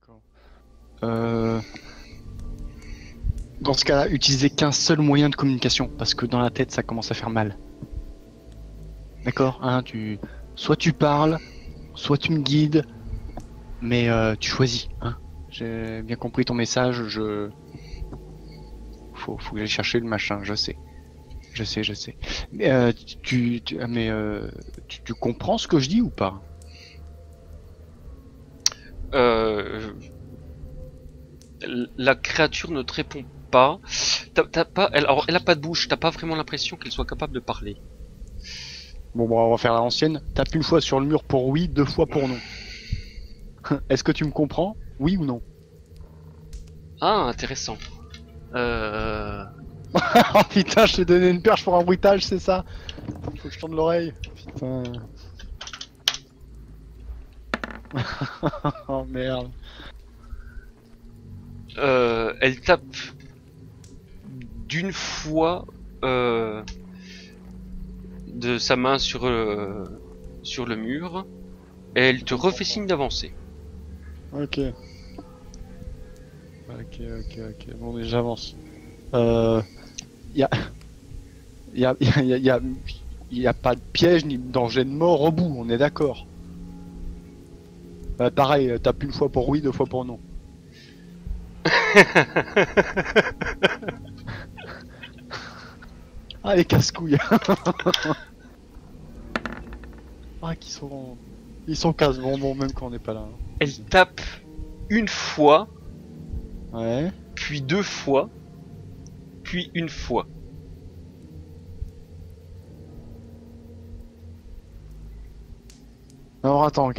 D'accord. Dans ce cas-là, utilisez qu'un seul moyen de communication, parce que dans la tête, ça commence à faire mal. D'accord, hein, soit tu parles, soit tu me guides, mais tu choisis, hein. J'ai bien compris ton message, faut que j'aille chercher le machin, je sais. Je sais. Mais tu comprends ce que je dis ou pas? La créature ne te répond pas. T'as pas, alors, elle a pas de bouche. T'as pas vraiment l'impression qu'elle soit capable de parler. Bon, on va faire à l'ancienne. Tape une fois sur le mur pour oui, 2 fois pour non. Est-ce que tu me comprends? Oui ou non? Ah, intéressant. Oh putain, je t'ai donné une perche pour un bruitage, c'est ça? Faut que je tourne l'oreille. Putain. Oh merde. Elle tape d'une fois de sa main sur le mur et elle te refait signe d'avancer. Ok. Bon, mais j'avance. Y a pas de piège ni de danger de mort au bout, on est d'accord. Pareil, tape une fois pour oui, 2 fois pour non. Ah, les casse-couilles. Ah, ils sont casse-bonbons même quand on n'est pas là. Elle tape une fois, Ouais. puis 2 fois, puis une fois. Alors attends,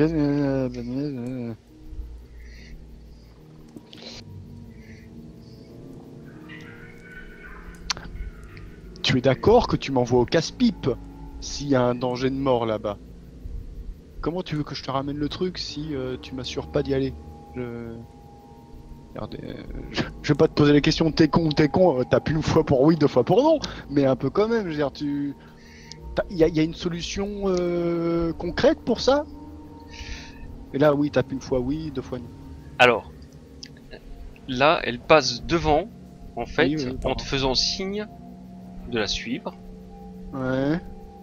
tu es d'accord que tu m'envoies au casse-pipe s'il y a un danger de mort là-bas? Comment tu veux que je te ramène le truc si tu m'assures pas d'y aller? Regardez, je vais pas te poser la question, t'es con ou t'es con, tape une fois pour oui, 2 fois pour non, mais un peu quand même, je veux dire, y a une solution concrète pour ça? Et là, oui, tape une fois oui, 2 fois non. Alors, là, elle passe devant, en fait, Oui, en pardon. te faisant signe de la suivre. Ouais.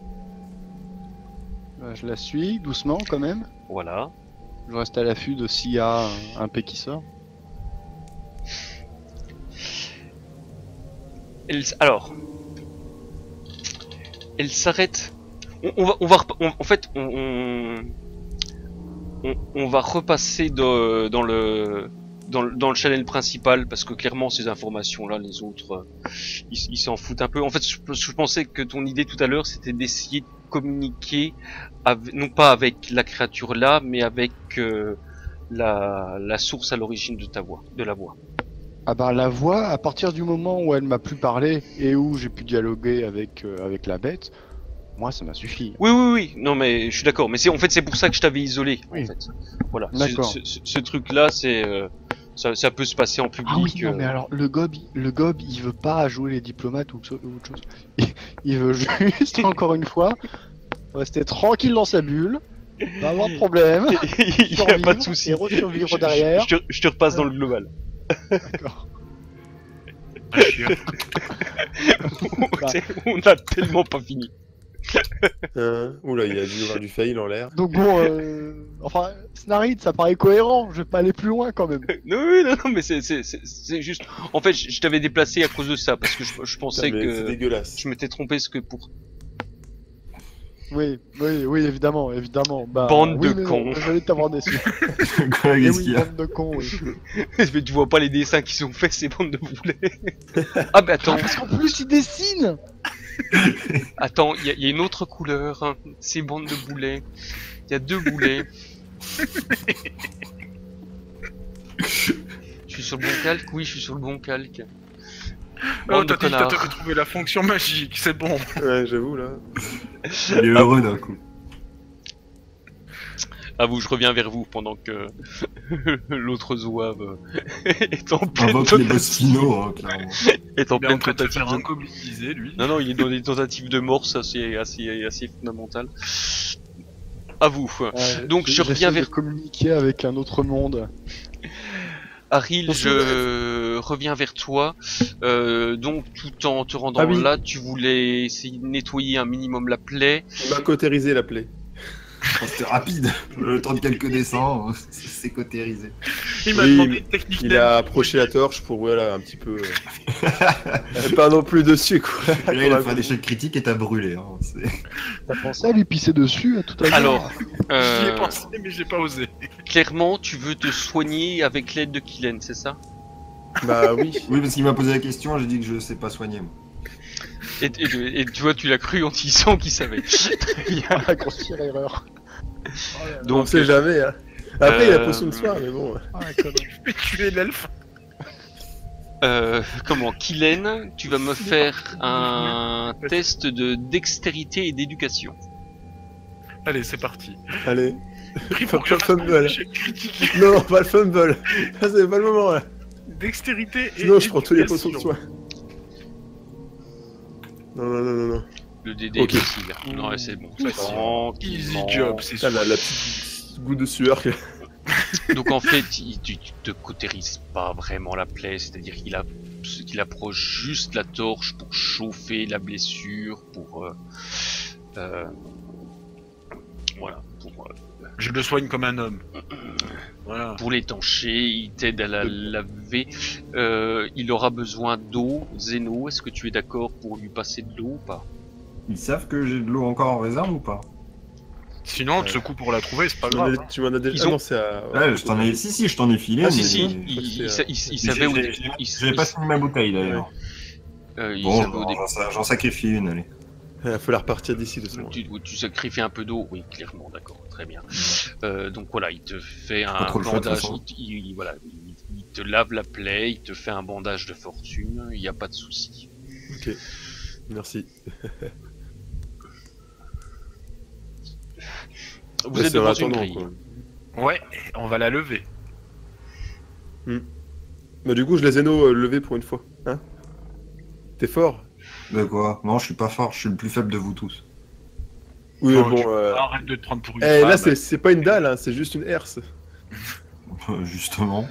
Je la suis, doucement quand même. Voilà. Je reste à l'affût de s'il y a un P qui sort. Alors, elle s'arrête. On va en fait, on va repasser dans le channel principal parce que clairement ces informations là, les autres, ils s'en foutent un peu. En fait, je pensais que ton idée tout à l'heure, c'était d'essayer de communiquer non pas avec la créature là, mais avec la source à l'origine de ta voix, de la voix. Ah bah la voix, à partir du moment où elle m'a plus parlé et où j'ai pu dialoguer avec la bête, moi ça m'a suffi. Oui, non mais je suis d'accord, mais c'est pour ça que je t'avais isolé, Oui. en fait. Voilà, D'accord. ce truc-là, ça peut se passer en public. Ah oui, non mais alors le gob, il veut pas jouer les diplomates ou autre chose. Il veut juste, encore une fois, rester tranquille dans sa bulle, pas avoir de problème, Il y a pas de souci. et resurvivre derrière. Je te repasse dans le global. D'accord. Ah, chier. On a tellement pas fini. Oula, il y a dû y avoir du fail en l'air. Donc bon, enfin, Snarid, ça paraît cohérent, je vais pas aller plus loin quand même. Non, mais c'est juste. En fait, je t'avais déplacé à cause de ça parce que je pensais Putain, mais c'est que dégueulasse. je m'étais trompé ce que pour. Oui, évidemment. Bah, Bande oui, de mais non, cons. désolé de t'avoir déçu. Quoi, Eh qu'est-ce oui, qu'il y a? bande de cons, oui. Mais tu vois pas les dessins qu'ils ont fait, ces bandes de boulets. Ah bah attends, Parce qu'en plus, ils dessinent. attends, il y a une autre couleur. Hein. Ces bandes de boulets. Il y a 2 boulets. Je suis sur le bon calque. Oui, je suis sur le bon calque. Oh, Bande de t'as dit que t'avais connards. trouvé la fonction magique, c'est bon. Ouais, j'avoue là. Ah, Ah. Il est heureux d'un coup. À vous, je reviens vers vous pendant que l'autre zouave est en pleine Invoque les boss finaux, hein, clairement. est en Il est en pleine train de se tentative faire de... incobliser, lui. Non, il est dans des tentatives de morse assez fondamentales. À vous. Donc je reviens j'essaie vers... de communiquer avec un autre monde. Haril, je reviens vers toi. Donc, tout en te rendant Ah oui. là, tu voulais essayer de nettoyer un minimum la plaie. Il m'a cautérisé la plaie. C'était rapide. Le temps de quelques dessins, c'est cautérisé. Il m'a Oui, demandé une technique. Il a approché la torche pour, voilà, un petit peu... pas non plus dessus, quoi. Et là, il a fait un échec critique et t'as brûlé. Hein. T'as pensé à lui pisser dessus à tout à l'heure? Alors, J'y ai pensé, mais j'ai pas osé. clairement, tu veux te soigner avec l'aide de Kylen, c'est ça? Bah oui. Oui, parce qu'il m'a posé la question, j'ai dit que je sais pas soigner. Moi. Et tu vois, tu l'as cru en disant qu'il savait. Il y a la grossière erreur. On Donc, sait jamais, hein. Après, il a la potion de soir, mais bon. Ah, la connerie. Mais tu es l'elfe. comment, Kylen, tu vas me faire un test de dextérité et d'éducation. Allez, c'est parti. Allez. Pris Faut pour que je pas fasse fumble. un échec critique. Non, pas le fumble. Ah, c'est pas le moment, là. Dextérité et Sinon, je prends tous les potions éducation. de soin. Non. Le DD Ok. est facile. Non, c'est bon. Facile. Tranquillement. Easy job, c'est Putain, sûr. la petite goutte de sueur. Donc en fait, tu te cautérises pas vraiment la plaie, c'est-à-dire qu'il approche juste la torche pour chauffer la blessure, pour voilà, Je le soigne comme un homme. Voilà. pour l'étancher, il t'aide à la laver. Il aura besoin d'eau, Zeno. Est-ce que tu es d'accord pour lui passer de l'eau ou pas? Ils savent que j'ai de l'eau encore en réserve ou pas? Sinon, de ce coup pour la trouver, c'est pas grave. hein. Tu m'en as déjà... Ils Ah ont- non, c'est à... Ouais, je t'en ai... Si, je t'en ai filé. Ah mais... si si, c'est, il savait où. J'avais pas fini ma bouteille d'ailleurs. il Bon, savait au début. j'en sacrifie une, allez. Il faut la repartir d'ici, de toute façon. Tu sacrifies un peu d'eau, oui, clairement, d'accord, très bien. Donc voilà, il te fait Pas un trop le choix, de toute bandage, façon. voilà, il te lave la plaie, il te fait un bandage de fortune, il n'y a pas de souci. Ok. Merci. Vous Bah, êtes c'est en devant une attendant, grille. quoi. Ouais, on va la lever. Bah du coup, je les ai levés pour une fois. Hein? T'es fort? De quoi? Non, je suis pas fort, je suis le plus faible de vous tous. Oui, Non, bon... tu- Arrête de te prendre pour une Eh, là, femme. c'est pas une dalle, hein, c'est juste une herse. Justement.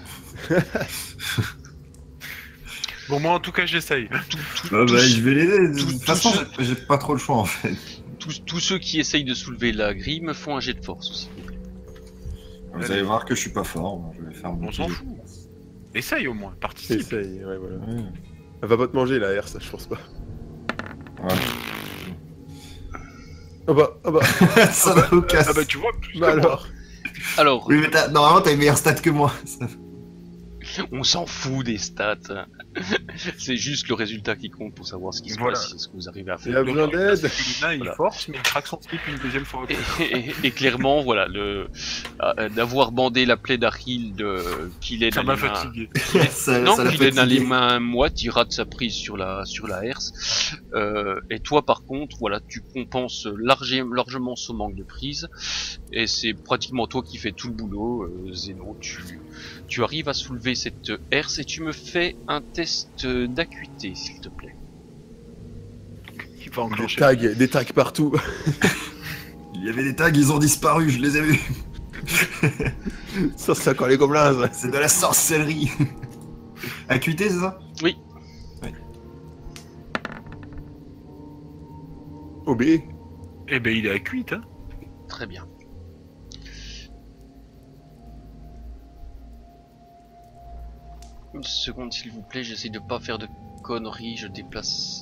Bon, moi en tout cas, j'essaye. Je vais l'aider. De tous- toute façon, tous- j'ai pas trop le choix en fait. Tous ceux qui essayent de soulever la grille me font un jet de force aussi. Vous allez voir que je suis pas fort. Je vais faire mon On s'en petit fout. Essaye au moins, participe. Essaye, ouais, voilà. jet. Ouais. Elle va pas te manger, la herse, je pense pas. Ouais. Ah bah... Ça n'a aucun Ah bah tu vois, plus Bah que moi. alors... Alors, Oui, mais normalement, t'as une meilleure stat que moi. on s'en fout des stats. C'est juste le résultat qui compte pour savoir ce qui se Voilà. passe, ce que vous arrivez à Il faire. a besoin d'aide. Le nain, il Voilà. force, mais il craque son slip une deuxième fois. Et clairement, voilà, d'avoir bandé la plaie d'Aril qu'il est Ça dans m'a les mains. fatigué. Non, ça l'a qu'il est dans les fatigué. mains moites, il rate sa prise sur la herse. Et toi, par contre, voilà, tu compenses largement ce manque de prise. Et c'est pratiquement toi qui fais tout le boulot, Zeno. Tu arrives à soulever cette herse et tu me fais un test d'acuité, s'il te plaît. Il va enclencher. Des tags partout. Il y avait des tags, ils ont disparu, je les ai vus. Ça, c'est encore les gobelins, ça. C'est de la sorcellerie. Acuité, c'est ça? Oui. OB. Eh ben il est à cuite, hein. Très bien. Une seconde, s'il vous plaît, j'essaie de pas faire de conneries, je déplace.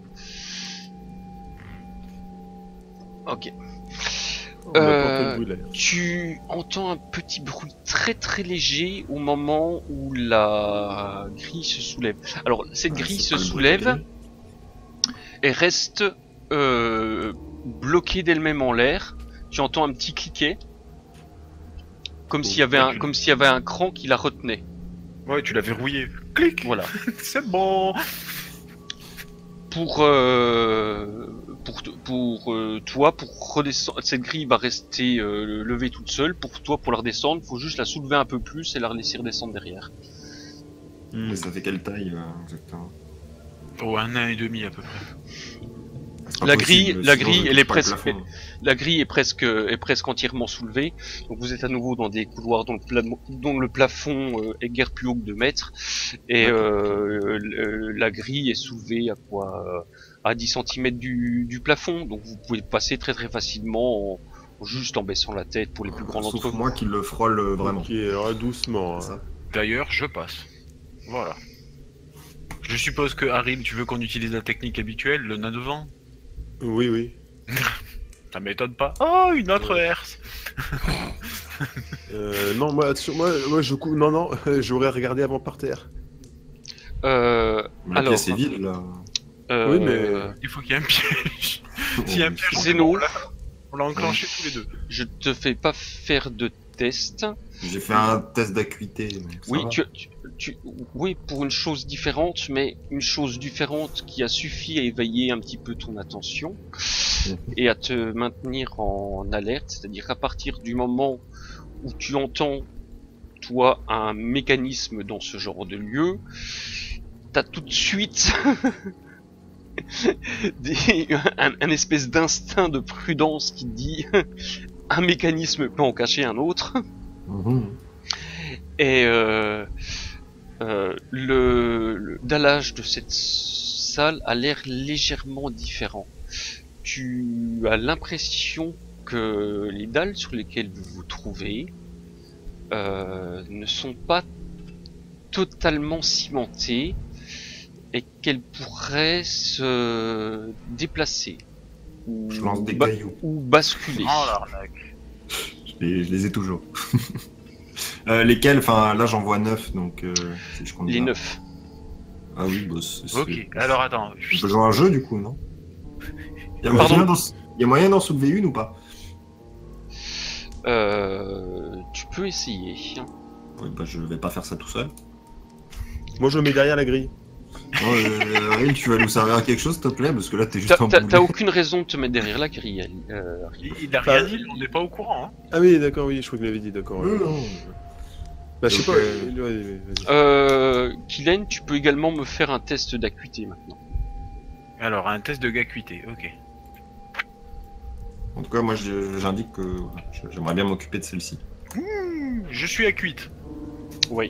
Ok. On a porté le bruit, là. Tu entends un petit bruit très très léger au moment où la grille se soulève. Alors, cette grille se soulève et reste bloquée d'elle-même en l'air. Tu entends un petit cliquet, comme s'il y avait un cran qui la retenait. Ouais, tu l'as verrouillé. Clic. Voilà. C'est bon. Pour toi, pour redescendre, cette grille va rester levée toute seule. Pour toi, pour la redescendre, faut juste la soulever un peu plus et la laisser redescendre derrière. Mais ça fait quelle taille exactement? Oh, 1 nain et demi à peu près. pas La possible, grille, sinon je elle est touche pas le presque, plafond. la grille est presque entièrement soulevée. Donc vous êtes à nouveau dans des couloirs dont le plafond est guère plus haut que 2 mètres. Et la grille est soulevée à quoi à 10 cm du plafond. Donc vous pouvez passer très très facilement juste en baissant la tête pour les plus grands d'entre Sauf vous. moi qui le frôle vraiment. Ok, alors doucement. C'est Hein. ça. D'ailleurs, je passe. Voilà. Je suppose que Harry, tu veux qu'on utilise la technique habituelle, le nain devant? Oui, oui. Ça m'étonne pas. Oh, une autre herse. Non, moi je coupe. Non, non, j'aurais regardé avant par terre. La Alors, pièce est vide là. Oui, mais- Il faut qu'il y ait un piège. S'il y a un piège, Zeno, on l'a enclenché tous les deux. je te fais pas faire de test. J'ai fait un test d'acuité. donc ça Oui, va. oui, pour une chose différente, mais une chose différente qui a suffi à éveiller un petit peu ton attention et à te maintenir en alerte. C'est-à-dire qu'à partir du moment où tu entends, toi, un mécanisme dans ce genre de lieu, t'as tout de suite un espèce d'instinct de prudence qui dit un mécanisme peut en cacher un autre. Mhm. Et le dallage de cette salle a l'air légèrement différent. Tu as l'impression que les dalles sur lesquelles vous vous trouvez ne sont pas totalement cimentées et qu'elles pourraient se déplacer ou, Je lance des cailloux. ou basculer. Oh l'arnaque. Je les ai toujours. Lesquels? Enfin, là j'en vois 9, donc si je compte Les bien. 9. Ah oui, bah c'est... Ok, alors attends. On peut jouer à un jeu du coup, non? Il y a Pardon. moyen d'en soulever une ou pas? Tu peux essayer. Oui, bah je vais pas faire ça tout seul. Moi je me mets derrière la grille. Ariel, tu vas nous servir à quelque chose, s'il te plaît? Parce que là t'es juste en T'as aucune raison de te mettre derrière la grille. Il a rien dit, on n'est pas au courant. Hein. Ah oui, d'accord, oui, je crois qu'il m'avait dit, d'accord. ouais. Non. Bah, je sais Donc, pas. Vas-y. Kylen, tu peux également me faire un test d'acuité maintenant. Alors, un test de gacuité, ok. En tout cas, moi j'indique que voilà, j'aimerais bien m'occuper de celle-ci. Je suis à cuite. Oui.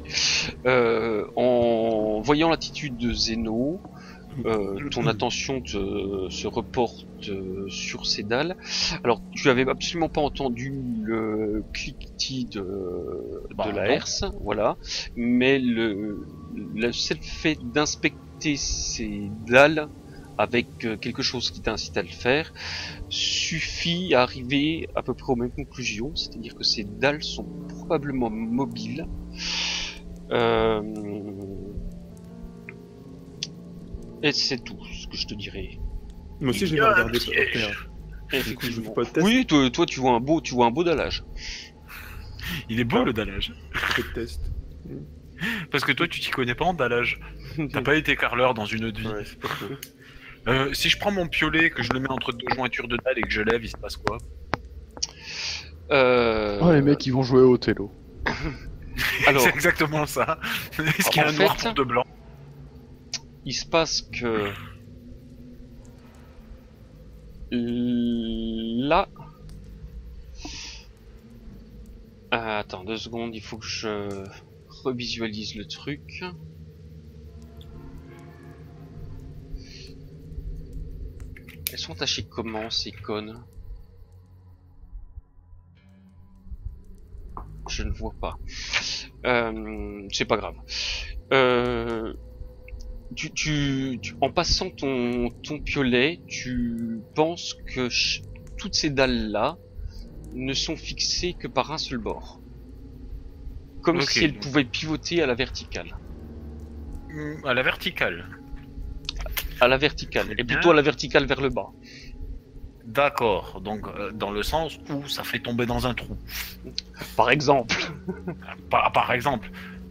En voyant l'attitude de Zeno, ton attention se reporte sur ces dalles. Alors, tu avais absolument pas entendu le cliquetis de Bah, la non. herse, voilà. Mais le seul fait d'inspecter ces dalles avec quelque chose qui t'incite à le faire suffit à arriver à peu près aux mêmes conclusions, c'est-à-dire que ces dalles sont probablement mobiles. Et c'est tout ce que je te dirais. Moi aussi, j'ai Il y a un regardé par piège. terre. Effectivement. je fais pas de test. Oui, toi tu vois un beau dallage. Il est beau le dallage. Pas de test. Parce que toi, tu t'y connais pas en dallage. T'as pas été carreleur dans une autre vie. Ouais, c'est pas faux. Si je prends mon piolet, que je le mets entre deux jointures de dalle et que je lève, il se passe quoi? Oh, les mecs, ils vont jouer au Othello. Alors, C'est exactement ça. Est-ce qu'il y a en un noir fait- pour de blanc? il se passe que là. Attends 2 secondes, il faut que je revisualise le truc. Elles sont attachées comment ces connes? Je ne vois pas. C'est pas grave. En passant ton piolet, tu penses que toutes ces dalles-là ne sont fixées que par un seul bord. Comme Ok, si elles donc- pouvaient pivoter à la verticale. À la verticale. À la verticale. Et Bien. plutôt à la verticale vers le bas. D'accord. Donc, dans le sens où ça fait tomber dans un trou. Par exemple. Par exemple.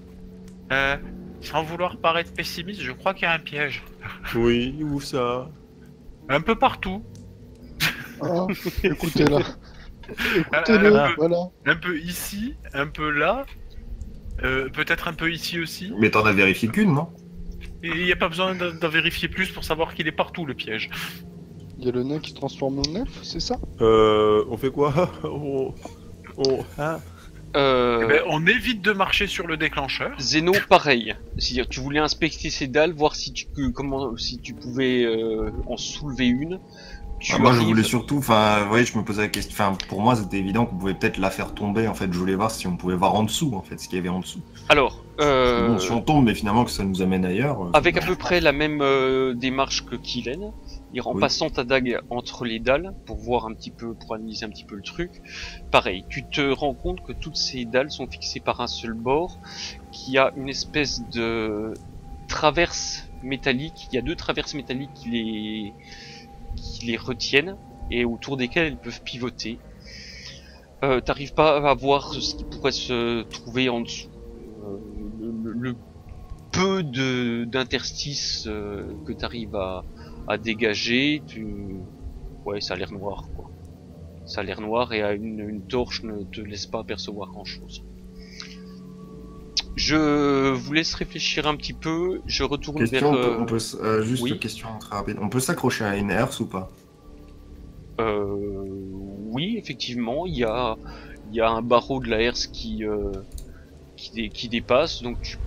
Sans vouloir paraître pessimiste, je crois qu'il y a un piège. Oui, où ça? Un peu partout. Ah, écoutez-la. Écoutez-le, Ah, voilà. Un peu ici, un peu là. Peut-être un peu ici aussi. Mais t'en as vérifié qu'une, non? Et il n'y a pas besoin d'en vérifier plus pour savoir qu'il est partout le piège. Il y a le nain qui se transforme en elfe, c'est ça? On fait quoi? Hein? Eh ben, on évite de marcher sur le déclencheur. Zeno, pareil. C'est-à-dire, tu voulais inspecter ces dalles, voir si tu pouvais en soulever une. Moi, je voulais surtout, je me posais la question. Enfin, pour moi, c'était évident qu'on pouvait peut-être la faire tomber. En fait, je voulais voir si on pouvait voir en dessous, en fait, ce qu'il y avait en dessous. Alors, Bon, si on tombe, mais finalement que ça nous amène ailleurs. avec à peu près la même démarche que Kylen, en passant ta dague entre les dalles pour voir un petit peu, pour analyser un petit peu le truc. Pareil, tu te rends compte que toutes ces dalles sont fixées par un seul bord, qui a une espèce de traverse métallique. Il y a 2 traverses métalliques qui les retiennent et autour desquelles elles peuvent pivoter. T'arrives pas à voir ce qui pourrait se trouver en dessous. Le peu d'interstices que t'arrives à dégager, ouais, ça a l'air noir, quoi. Ça a l'air noir et une torche ne te laisse pas apercevoir grand chose. Je vous laisse réfléchir un petit peu. Je retourne question, vers. Juste oui. une question très rapide. On peut s'accrocher à une herse ou pas? Oui, effectivement, il y a un barreau de la herse qui dépasse, donc tu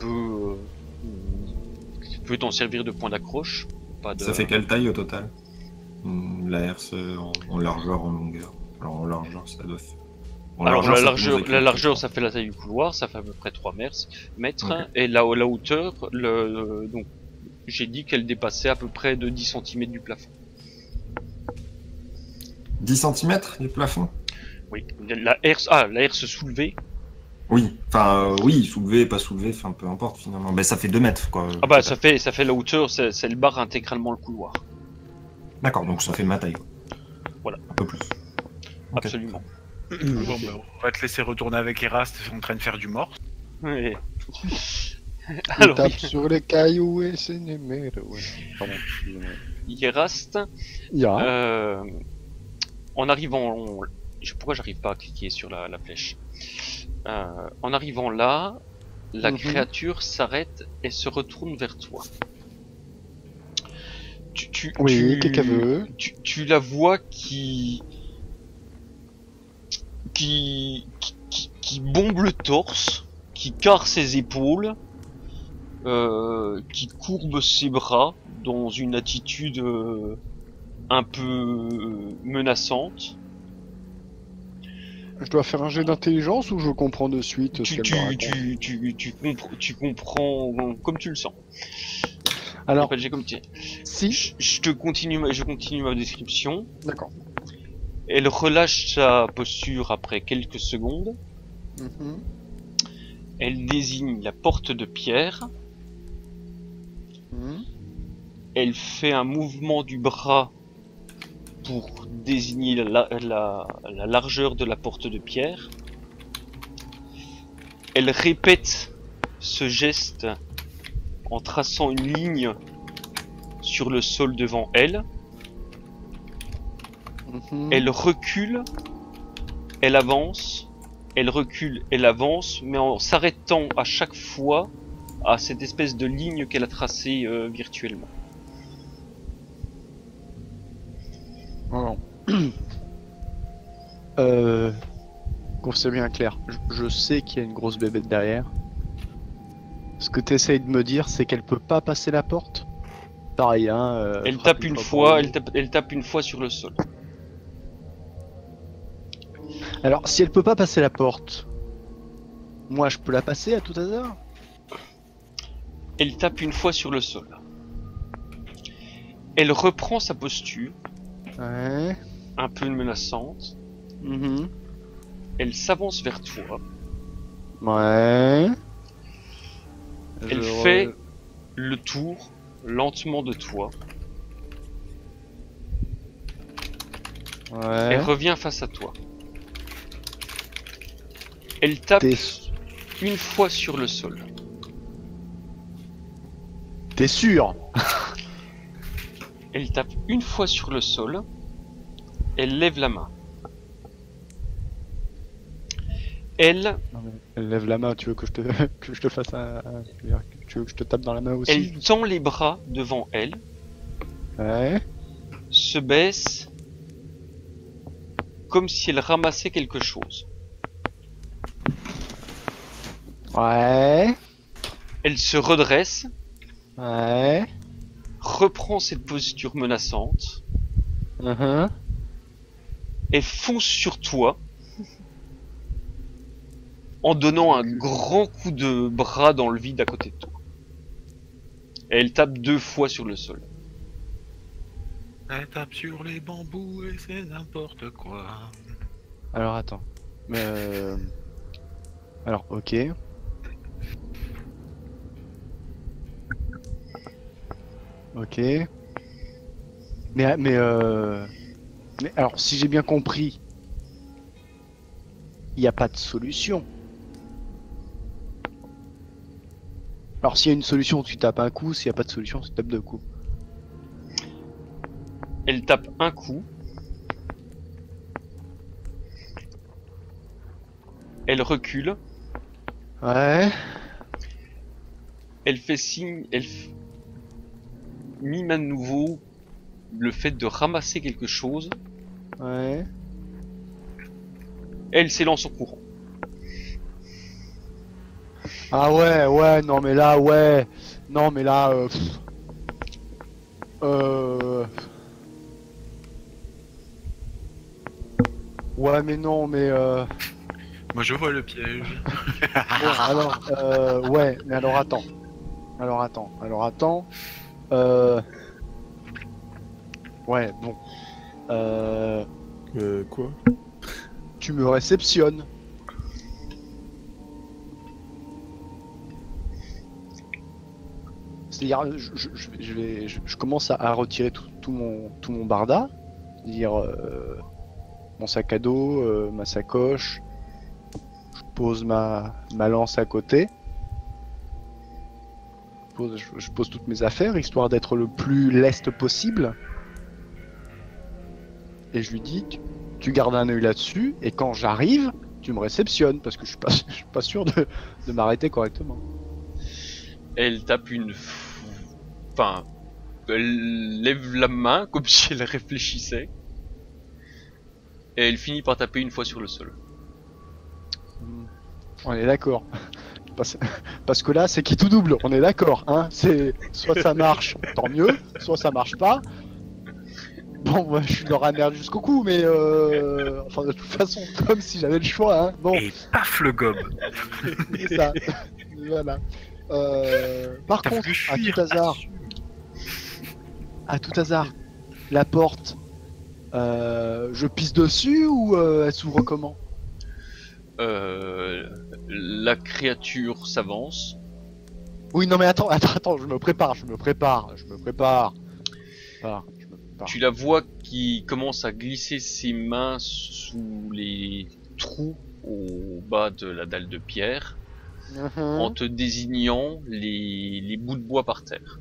peux t'en servir de point d'accroche. Ça fait quelle taille au total? La herse en largeur, en longueur. Alors en largeur, ça doit faire. Alors la largeur, ça fait la taille du couloir, ça fait à peu près 3 mètres, Okay. Et la hauteur, donc j'ai dit qu'elle dépassait à peu près de 10 cm du plafond. 10 cm du plafond? Oui, la herse soulevée. Oui, soulevé, pas soulevé, peu importe finalement. Mais ça fait 2 mètres quoi. Ah bah ça fait la hauteur, ça elle barre intégralement le couloir. D'accord, donc ça fait ma taille. Voilà. Un peu plus. Okay. Absolument. Bon, bah, on va te laisser retourner avec Erast en train de faire du mort. Oui. Il Alors, tape sur les cailloux et c'est numéro. Ouais. Pardon, excusez-moi. Yerast, Ya. en arrivant, pourquoi j'arrive pas à cliquer sur la flèche? En arrivant là, la créature s'arrête et se retourne vers toi. Oui, qu'est-ce qu'elle veut? Tu la vois qui bombe le torse, qui carre ses épaules, qui courbe ses bras dans une attitude un peu menaçante. Je dois faire un jet d'intelligence ou je comprends de suite ce qu'elle me raconte? Tu comprends comme tu le sens. Alors, j'ai comme si. je continue ma description. D'accord. Elle relâche sa posture après quelques secondes. Mhm. Elle désigne la porte de pierre. Mhm. Elle fait un mouvement du bras pour désigner la largeur de la porte de pierre. Elle répète ce geste en traçant une ligne sur le sol devant elle. Mhm. Elle recule, elle avance, elle recule, elle avance, mais en s'arrêtant à chaque fois à cette espèce de ligne qu'elle a tracée virtuellement. Alors. Qu'on c'est bien clair. Je sais qu'il y a une grosse bébête derrière. Ce que tu essayes de me dire, c'est qu'elle peut pas passer la porte. Pareil, hein. Elle tape une fois, elle tape une fois sur le sol. Alors, si elle peut pas passer la porte, moi je peux la passer à tout hasard? Elle tape une fois sur le sol. Elle reprend sa posture, Ouais. un peu menaçante. Mhm. Elle s'avance vers toi. Ouais. Elle fait le tour lentement de toi. Ouais. Elle revient face à toi. Elle tape une fois sur le sol. T'es sûr? Elle tape une fois sur le sol. Elle lève la main. Elle lève la main, tu veux que je te, que je te fasse un... Tu veux que je te tape dans la main aussi? Elle tend les bras devant elle. Ouais. Se se baisse comme si elle ramassait quelque chose. Ouais. Elle se redresse, Ouais. reprend cette posture menaçante et fonce sur toi en donnant un grand coup de bras dans le vide à côté de toi. Et elle tape 2 fois sur le sol. Elle tape sur les bambous et c'est n'importe quoi. Alors attends. Alors ok. Ok. Mais alors si j'ai bien compris, il n'y a pas de solution. Alors s'il y a une solution, tu tapes un coup. S'il n'y a pas de solution, tu tapes 2 coups. Elle tape un coup. Elle recule. Ouais. Elle fait signe. Mime à nouveau le fait de ramasser quelque chose. Ouais. Elle s'élance en courant. Ah ouais, non mais là, ouais. Non mais là, Ouais mais non mais Moi je vois le piège. Bon, alors, ouais, mais alors attends. Ouais, bon. Quoi? Tu me réceptionnes. C'est-à-dire, je commence à retirer tout mon barda. C'est-à-dire, mon sac à dos, ma sacoche. Je pose ma lance à côté. Je pose toutes mes affaires, histoire d'être le plus leste possible. Et je lui dis, tu gardes un œil là-dessus, et quand j'arrive, tu me réceptionnes, parce que je suis pas sûr de m'arrêter correctement. Elle tape Enfin, elle lève la main comme si elle réfléchissait. Et elle finit par taper 1 fois sur le sol. On est d'accord. Parce que là, c'est qui tout double, on est d'accord, hein. C'est soit ça marche, tant mieux, soit ça marche pas. Bon, moi, je suis dans la merde jusqu'au cou, mais enfin, de toute façon, comme si j'avais le choix, hein. Bon, Et paf le gobe. c'est ça. Voilà. Par T'as contre, voulu fuir, à tout hasard, la porte, je pisse dessus ou elle s'ouvre comment? La créature s'avance. Oui, non mais attends, je me prépare. Tu la vois qui commence à glisser ses mains sous les trous au bas de la dalle de pierre en te désignant les bouts de bois par terre.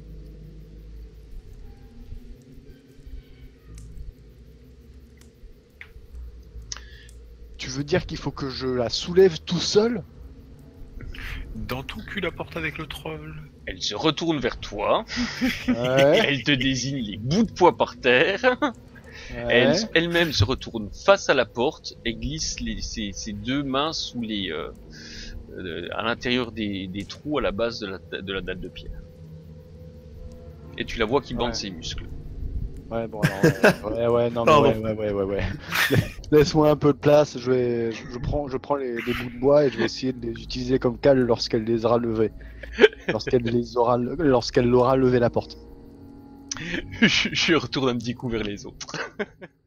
Tu veux dire qu'il faut que je la soulève tout seul? Dans ton cul la porte avec le troll. Elle se retourne vers toi, Ouais. elle te désigne les bouts de bois par terre, Ouais. elle-même se retourne face à la porte et glisse ses 2 mains sous à l'intérieur des trous à la base de la dalle de pierre. Et tu la vois qui bande Ouais. ses muscles. Ouais, bon alors, ouais, non mais ouais. Laisse-moi un peu de place, je prends les bouts de bois et je vais essayer de les utiliser comme cale lorsqu'elle les aura levés. Lorsqu'elle aura levé la porte. Je retourne un petit coup vers les autres.